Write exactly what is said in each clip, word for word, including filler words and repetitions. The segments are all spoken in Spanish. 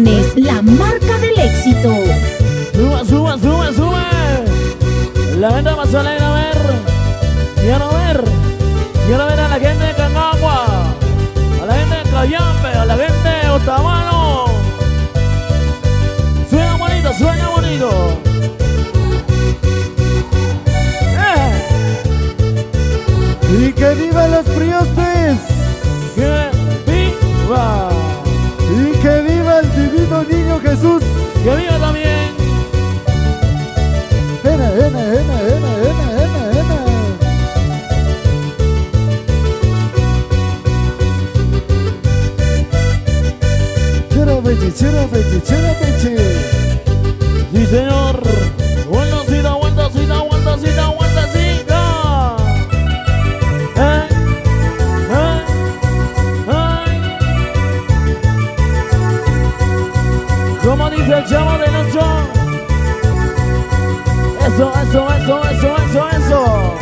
Producciones, la marca del éxito. Sube, sube, sube, sube. La gente más alegre, a ver. Quiero ver. Quiero ver a la gente de Cangagua, a la gente de Cayambe, a la gente de Otavalo. Suena bonito, suena bonito. Eh. Y que viva los priostes. Que viva. Y que viva el divino niño Jesús. Que viva también. Ena, ena, ena, ena, ena, ena, ena. Cherapeche, cherapeche, cherapeche. Sí, señor. Vueltacita, vueltacita, vueltacita, vueltacita. Eh, eh, eh. Como dice el chavo de Lucho. Eso, eso, eso, eso, eso, eso.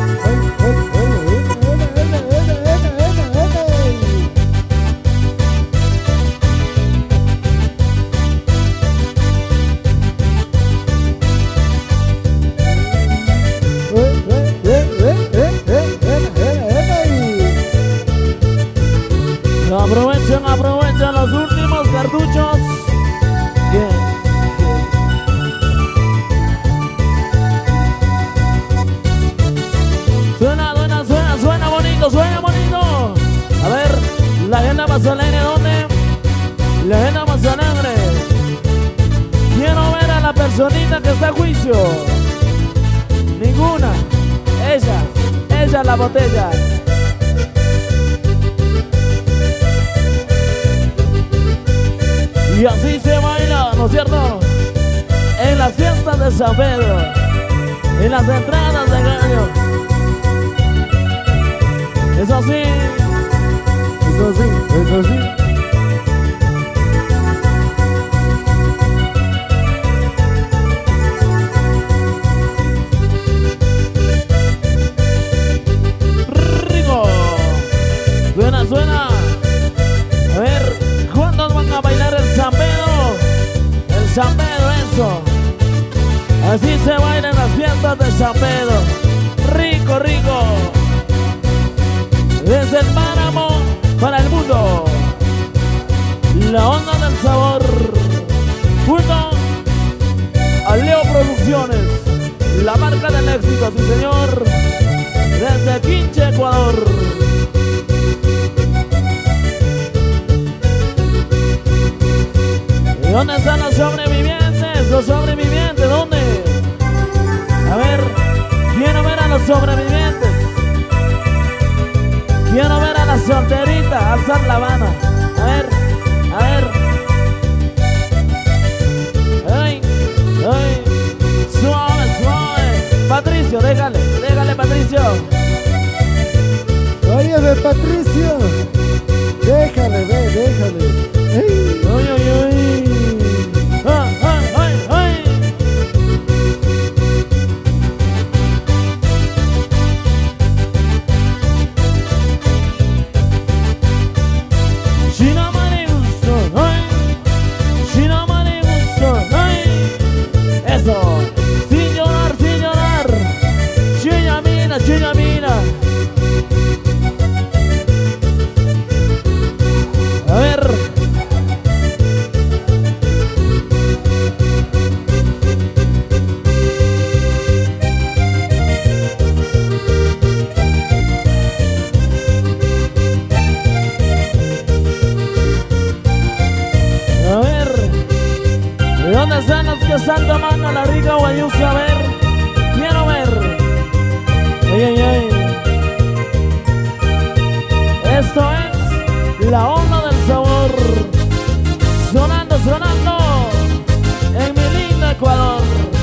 Aprovechen, aprovechen los últimos cartuchos. Bien, bien. Suena, suena, suena, suena bonito, suena bonito. A ver, la gente más alegre, ¿dónde? La gente más alegre. Quiero ver a la personita que está a juicio. Ninguna. Ella, ella la botella. Y así se baila, ¿no es cierto? En las fiestas de San Pedro, en las entradas de gallo. Es así, es así, es así. Rico. Suena, suena. A ver, ¿cuántos van a bailar el San Pedro? El San Pedro, eso. Así se bailan las fiestas de San Pedro. Rico, rico. Desde el páramo para el mundo. La onda del sabor. Junto a Leo Producciones, la marca del éxito, sí señor. Desde Quinche, Ecuador. ¿Y dónde están los sobrevivientes? Los sobrevivientes, ¿dónde? A ver, quiero ver a los sobrevivientes. Quiero ver a la solterita alzar la mano. A ver, a ver. Ay, ay. Suave, suave. Patricio, déjale, déjale, Patricio. Óyeme, Patricio. Déjale, ve, déjale. Ey. Ay, ay, ay. Ay, ay, ay, ay. Eso, sin llorar, sin llorar. Chilla mina, chilla mina. A ver. A ver. ¿De dónde están los que están tomando la rica guayusa? A ver, quiero ver. Ay, ay, ay. Esto es la onda del sabor. Sonando, sonando en mi lindo Ecuador.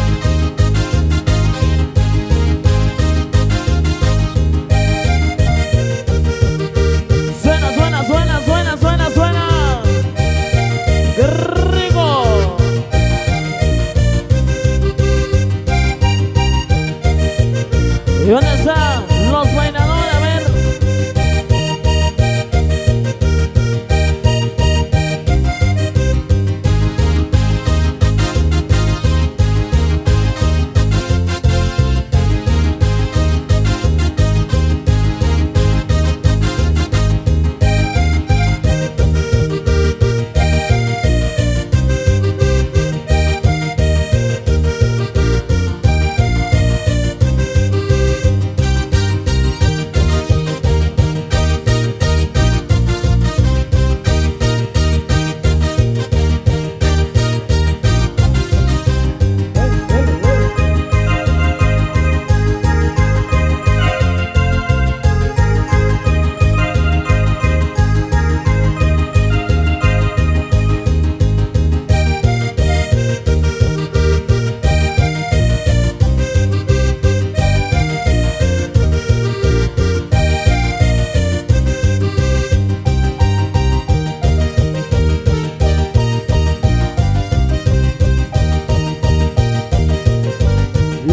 Suena, suena, suena, suena, suena, suena. ¡Qué rico! ¿Y dónde están los bailadores? A ver.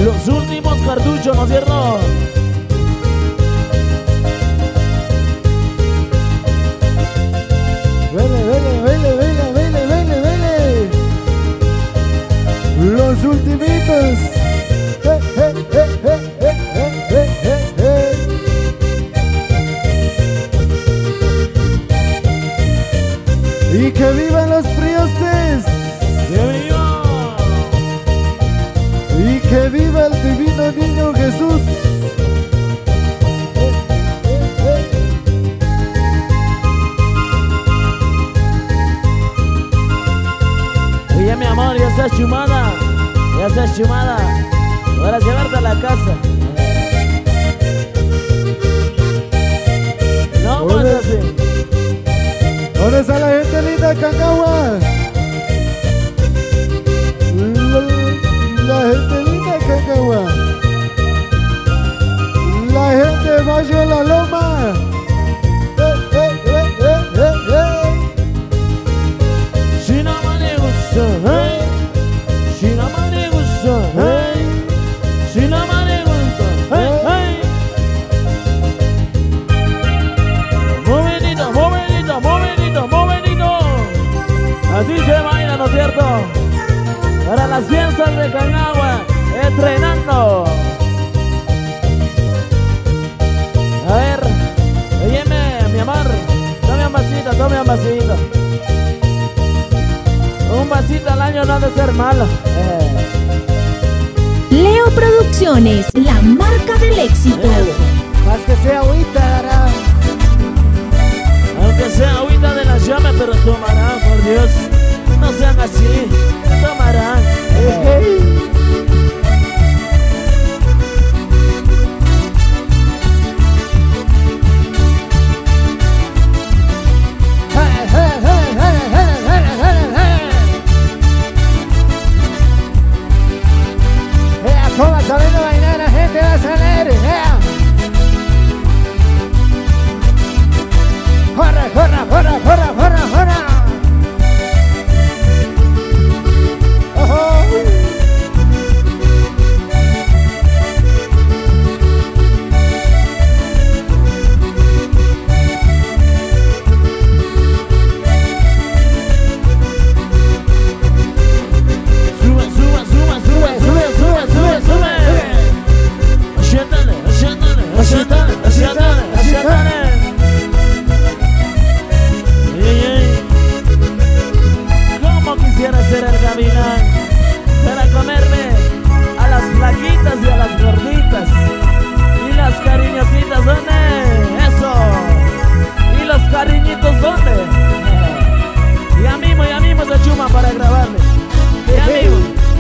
Los últimos cartuchos, ¿no es cierto? Vele, vele, vele, vele, vele, vele, vele. Los ultimitos. Eh, eh, eh, eh, eh, eh, eh, eh. Y que vivan los priostes. ¡Que viva! Y que viva el divino niño Jesús. Oye, mi amor, ya estás chumada. Ya estás chumada. Ahora llevarte a la casa. No más Oye. así. ¿Dónde está la gente linda de Cangagua? La, la gente linda de Cangagua. La gente de Valle de la Loma. Eh, eh, eh, eh, eh, eh. Si no me gusta, hey. Si no me gusta, hey. Si no me gusta, hey, hey. Movedito, movedito, movedito, movedito. Así se baila, ¿no es cierto? Para las fiestas de Cangagua, entrenando. A ver, óyeme, mi amor, tome un vasito, tome un vasito. Un vasito al año no ha de ser malo. Eh. Leo Producciones, la marca del éxito. Más que sea agüita, dará. Aunque sea agüita de la llama, pero tomarán, por Dios. No sean así, tomarán. Eh. ¿Cómo sabiendo bailar la gente va a salir? Yeah. Corre, corre, corre, corre, corre, corre. Ojo. Sube, sube, sube, sube, sube, sube, sube, sube. Asiéntale, asiéntale, asiéntale, asiéntale, asiéntale. Ey, ey. Como quisiera ser el gavilán para comerme a las flaquitas y a las gorditas y las cariñositas, ¿dónde? Eso. Y los cariñitos, ¿dónde? Ya mismo, ya mismo se chuma para grabarle. Ya mismo.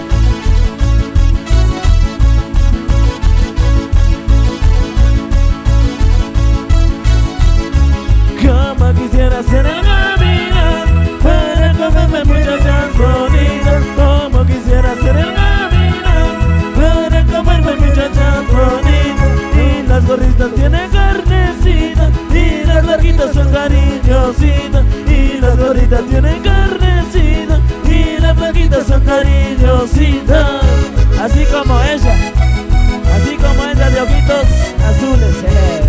Como quisiera ser el gavilán para comerme muchachas bonitas. Como quisiera ser el gavilán para comerme muchachas bonitas. Y las gorditas tienen carnecita y las larguitas son cariñositas. Y las gorditas tienen carnecita y las flaquitas son cariñositas. Así como ella, así como ella de ojitos azules. Eh.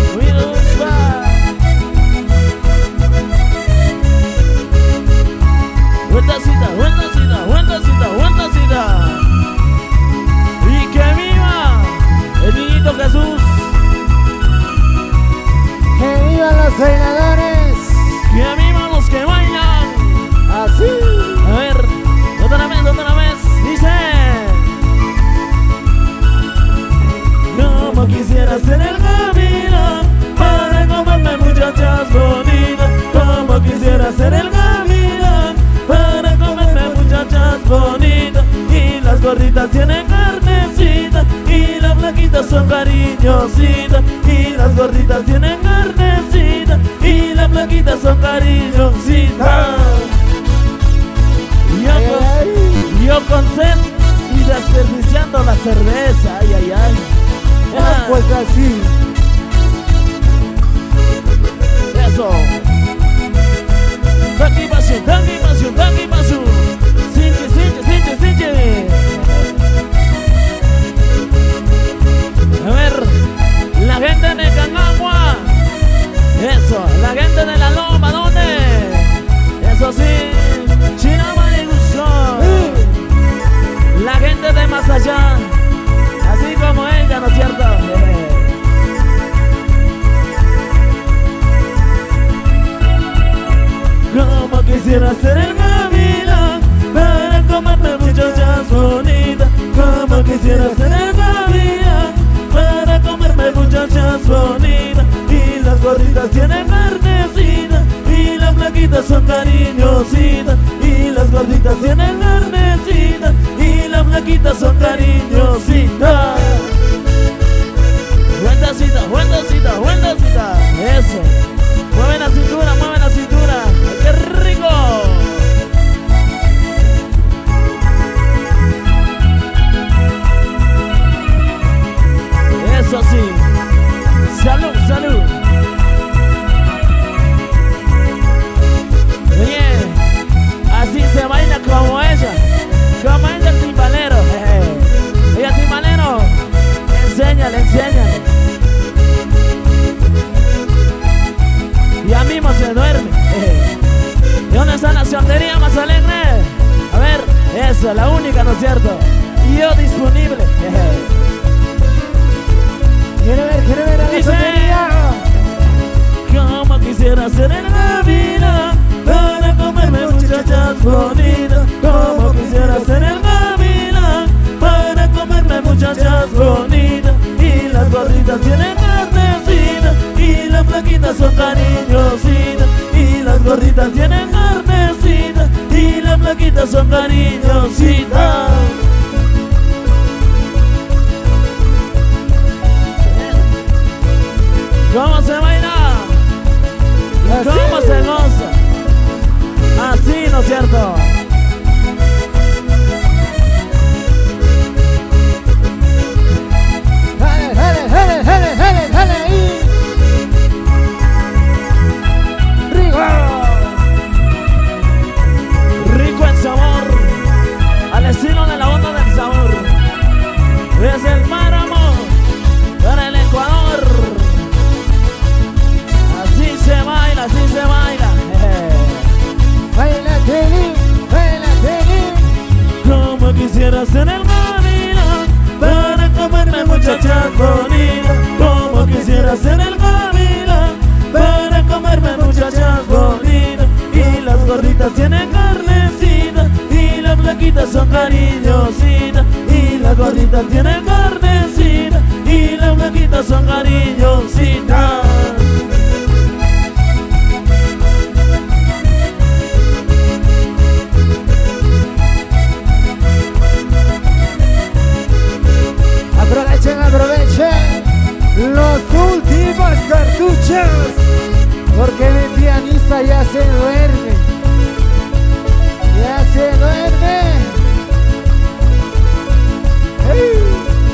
Vueltacita, vueltacita, vueltacita, vueltacita. Y que viva el niñito Jesús. Que vivan los bailadores. Que vivan los que bailan. Así. A ver, otra vez, otra vez. Dice: como quisiera ser el gavilán para comerme muchachas bonitas. Como quisiera ser el gavilán para comerme muchachas bonitas. Y las gorditas tienen carnecita y las flaquitas son cariñositas. Y las gorditas tienen carnecita y las flaquitas son cariñositas. Yo con, yo con sed y desperdiciando la cerveza. Ay, ay, ay. Ah, pues así. Eso. Daqui pasión, daqui pasión, daqui pasión. Sinche, sinche, sinche, sinche. blanquitas son cariñositas. ¿Cómo se baila? ¿Y cómo se goza? Así, ¿no es cierto? Jale, jale, jale, jale, jale, jale ahí. Rico. Rico el sabor, al estilo de la onda del sabor. Desde el páramo para el Ecuador. Así se baila, así se baila. Baila, Teni, baila, Teni. Como quisiera ser el gavilán para comerme muchachas bonitas. Como quisiera ser el gavilán para comerme muchachas bonitas. Y las gorditas tienen carnecita y las flaquitas son cariñositas. Y las gorditas tienen carnecita y las flaquitas son cariñositas. Aprovechen, aprovechen los últimos cartuchos, porque mi pianista ya se duerme, ya se duerme. ¡Hey!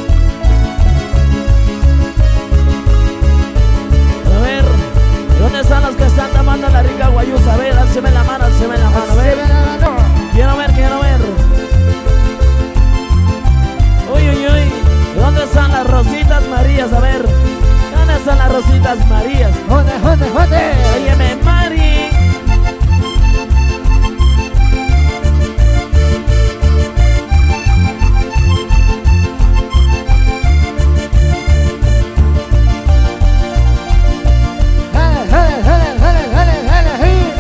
A ver, ¿dónde están los que están tomando la rica guayusa? A ver, alceme la mano, alceme la mano, a ver. Quiero ver, quiero ver. Uy, uy, uy. ¿Dónde están las rositas Marías? A ver, ¿dónde están las rositas Marías? ¡Joder, joder, joder! Óyeme, Mari. ¡Jale, jale, jale, jale, jale, jale, hey!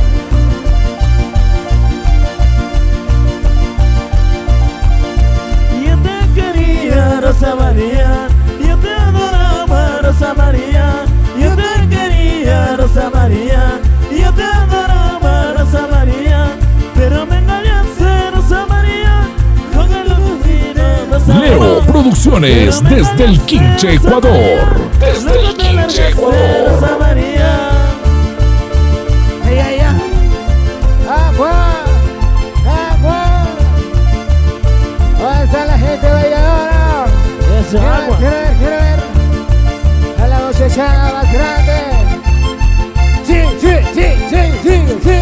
Yo te quería, Rosa María. Yo te adoraba, Rosa María. Yo te quería, Rosa María. Yo te adoraba, Rosa María. Pero me engañaste, Rosa María, con el destino, Rosa María. Leo Producciones desde el Quinche, Ecuador. Desde el Quinche, Ecuador. Rosa María. ¡Ay, ay, ay! ¡Agua! ¡Agua! ¿Dónde está la gente bailadora? Eso, Quiero ver, agua. quiero ver, quiero ver. A la muchachada más grande. ¡Sí, sí, sí, sí, sí, sí!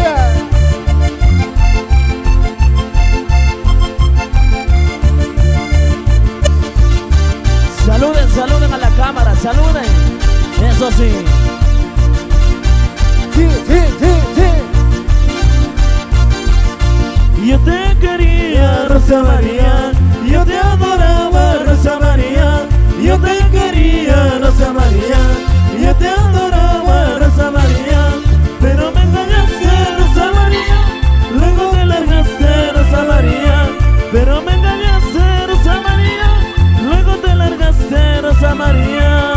Saluden, saluden a la cámara, saluden. Eso sí. ¡Sí, sí, sí, sí! Yo te quería, Rosa María. Yo te adoraba, Rosa María. Yo te quería, Rosa María. Yo te adoraba, Rosa María. Pero me engañaste, Rosa María. Luego te largaste, Rosa María. Pero me engañaste, Rosa María. Luego te largaste, Rosa María.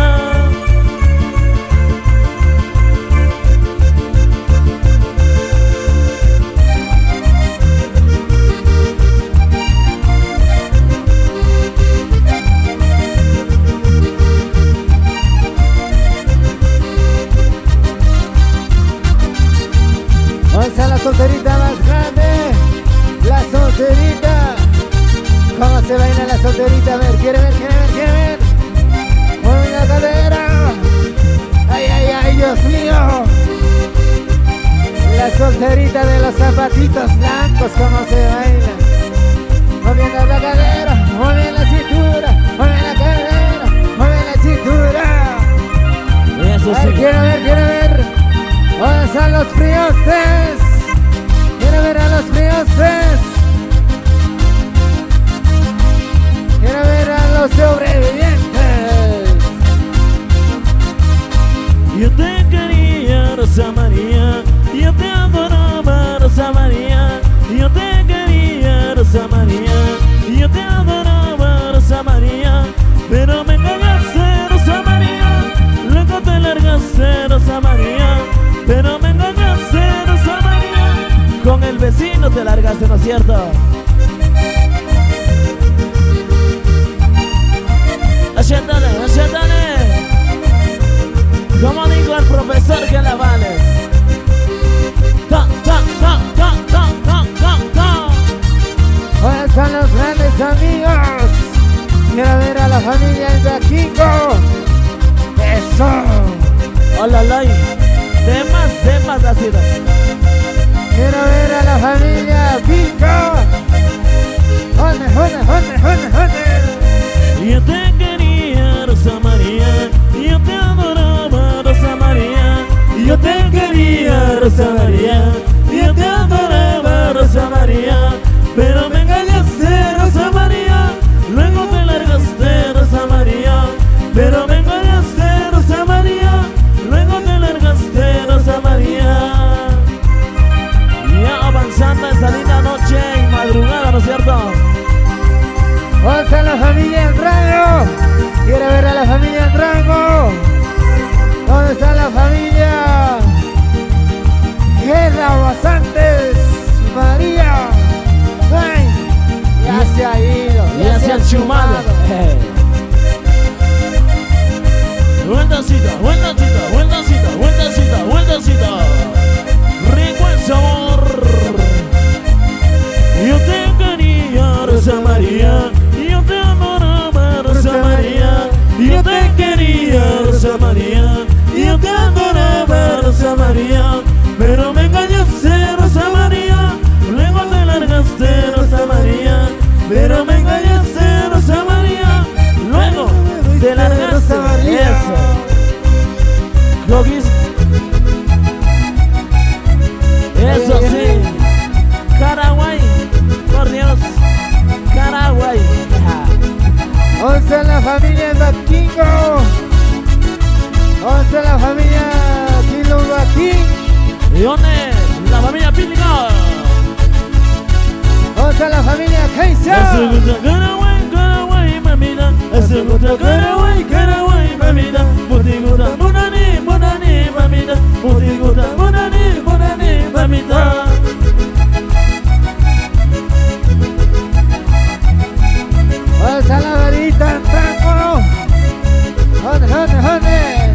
¿Dónde está la solterita más grande? La solterita. ¿Cómo se baila la solterita? A ver, quiere ver, quiere ver, quiere ver. Mueve la cadera. Ay, ay, ay, Dios mío. La solterita de los zapatitos blancos, ¿cómo se baila? Moviendo la cadera, mueve la cintura, mueve la cadera, mueve la cintura. Eso Ay, sí. quiero ver, quiero ver. ¿Dónde están los frioses? Quiero ver a los frioses. Quiero ver a los sobrevivientes. Yo te quería, Rosa María. Yo te adoraba, Rosa María. Yo te quería, Rosa María. Yo te adoraba, cierto? Achétale, achétale. Como dijo el profesor que la vales. Ta, ta, ta, ta, ta, ta, ta, ta. Hola, son los grandes amigos. Quiero ver a la familia de Kiko. Eso. Hola, Lai. Temas, temas así. Quiero ver a la familia Kiko. Jone, jone, jone, jone, jone. Yo te quería, Rosa María. Yo te adoraba, Rosa María. Yo te quería, Rosa María. Yo te adoraba, Rosa María. Pero me engañaste, Rosa María. Luego te largaste, Rosa María. Pero me engañaste, Rosa María. Luego te largaste, Rosa María. Ya avanzando esta linda noche y madrugada, ¿no es cierto? ¿Dónde está la familia en rango? Quiero ver a la familia en rango. ¿Dónde está la familia? Guerra Basantes, María. Ay, ya se ha ido. Ya se han chumado. Vueltacita, vueltacita, vueltacita, vueltacita, vueltacita. Rico el sabor. Yo te quería, Rosa María. Yo te adoraba, Rosa María. Yo te quería, Rosa María. Yo te adoraba, Rosa María. Pero me engañaste, Rosa María. Luego te largaste, Rosa María. Pero me engañaste, Rosa María. Luego te largaste, eso. Gogis. Eso sí. Caraguay, por Dios. Caraguay. ¿Dónde está la familia Baquingo? ¿Dónde está la familia Kilubaquín? ¿Y dónde? La familia Pílica. ¿Dónde está la familia Kaisa? Eso gusta Caraguay, Caraguay, mamita. Eso gusta Caraguay, Caraguay, mamita. Muti gusta Munani, Munani, mamita. Muti gusta Munani, Munani, mamita. ¿Dónde está la varita en rango? ¿Dónde, dónde, dónde?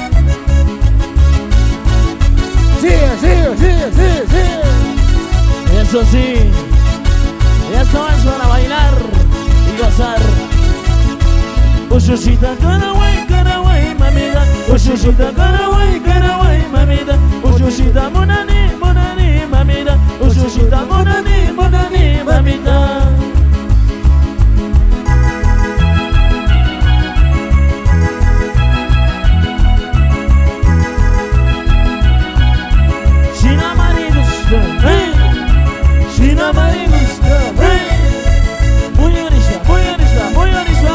Sigue, sigue, sigue, sigue, sigue. Eso sí. Eso es para bailar y gozar. Ushushita, Caraguay, Caraguay, mamita. Ushushita, Caraguay, Caraguay, mamita. Ushushita, Munani, Munani, mamita. Ushushita, Munani, Munani, mamita. Shina Marigusta, hey. Shina Marigusta, hey. Muy orista, muy orista, muy orista.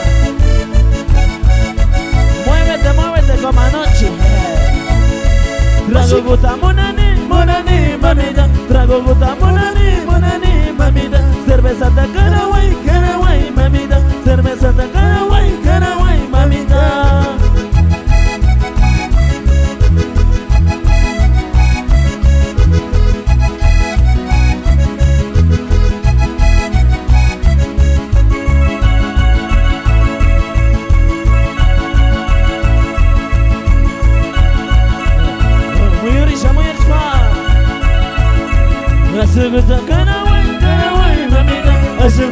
Muévete, muévete como anoche. Trago guta, Munani, Munani, mamita. Trago guta, Munani, Munani, mamita. Cerveza de Caraguay, Caraguay, mamita. Cerveza de Caraguay, Caraguay, mamita. Asuguta Caraguay, Caraguay, mamita.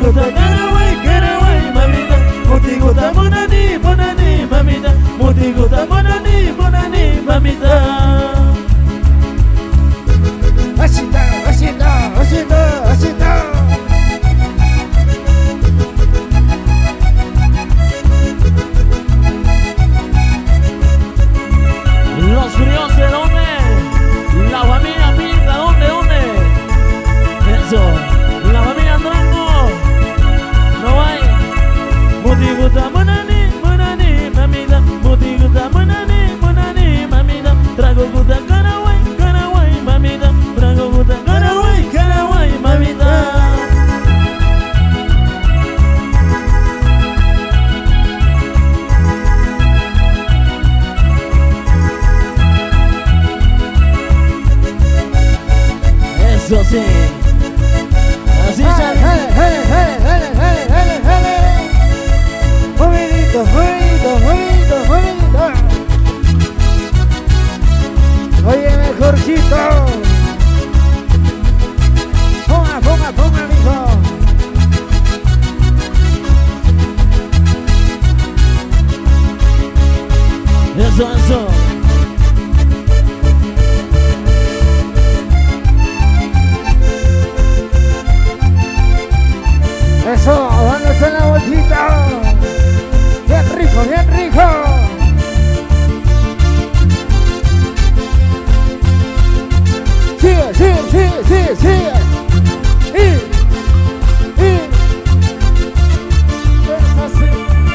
Eso, eso. Eso, dándose la bolsita. Bien rico, bien rico. Sigue, sigue, sigue, sigue, sigue. Y, y. Es así.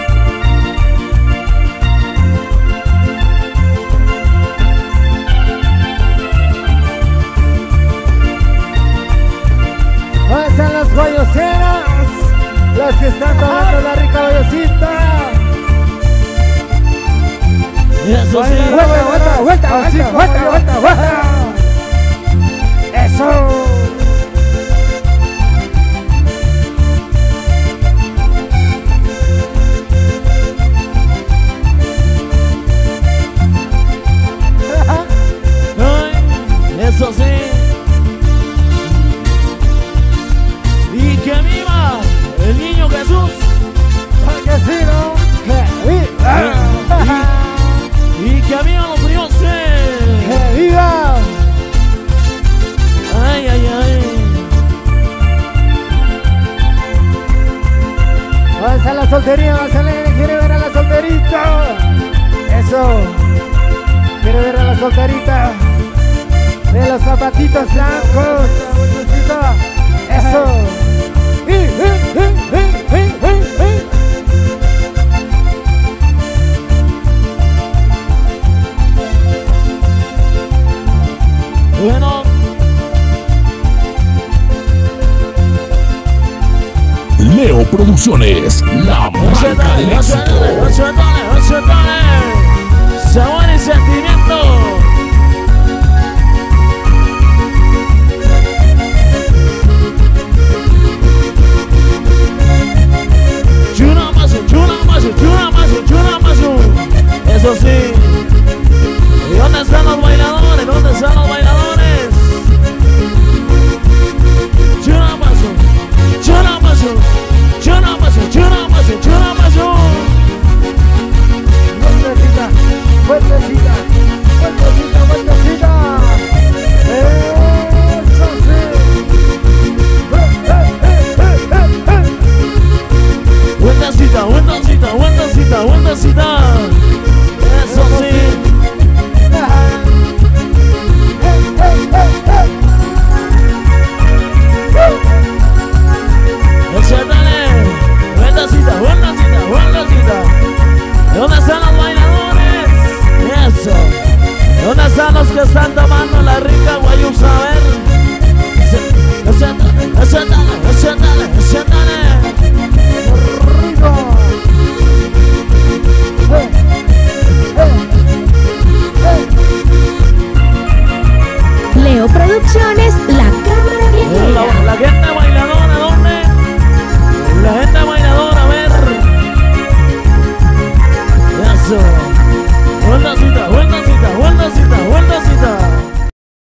¿Dónde están las guayoseras? Las que están tomando la rica guayosita. Eso sí. Vuelta, vuelta, vuelta, vuelta, vuelta, vuelta, vuelta. Eso. Ay, eso sí. Y que viva el niño Jesús. Que sí, ¿no? Que viva. Y, y que viva los dioses. Que viva. Ay, ay, ay. Vamos a la soltería, vamos a la... Quiere ver a la solterita. Eso. Quiere ver a la solterita. De los zapatitos blancos. Eso. Y, y, y, y, y, y. Bueno. Leo Producciones, la marca del éxito.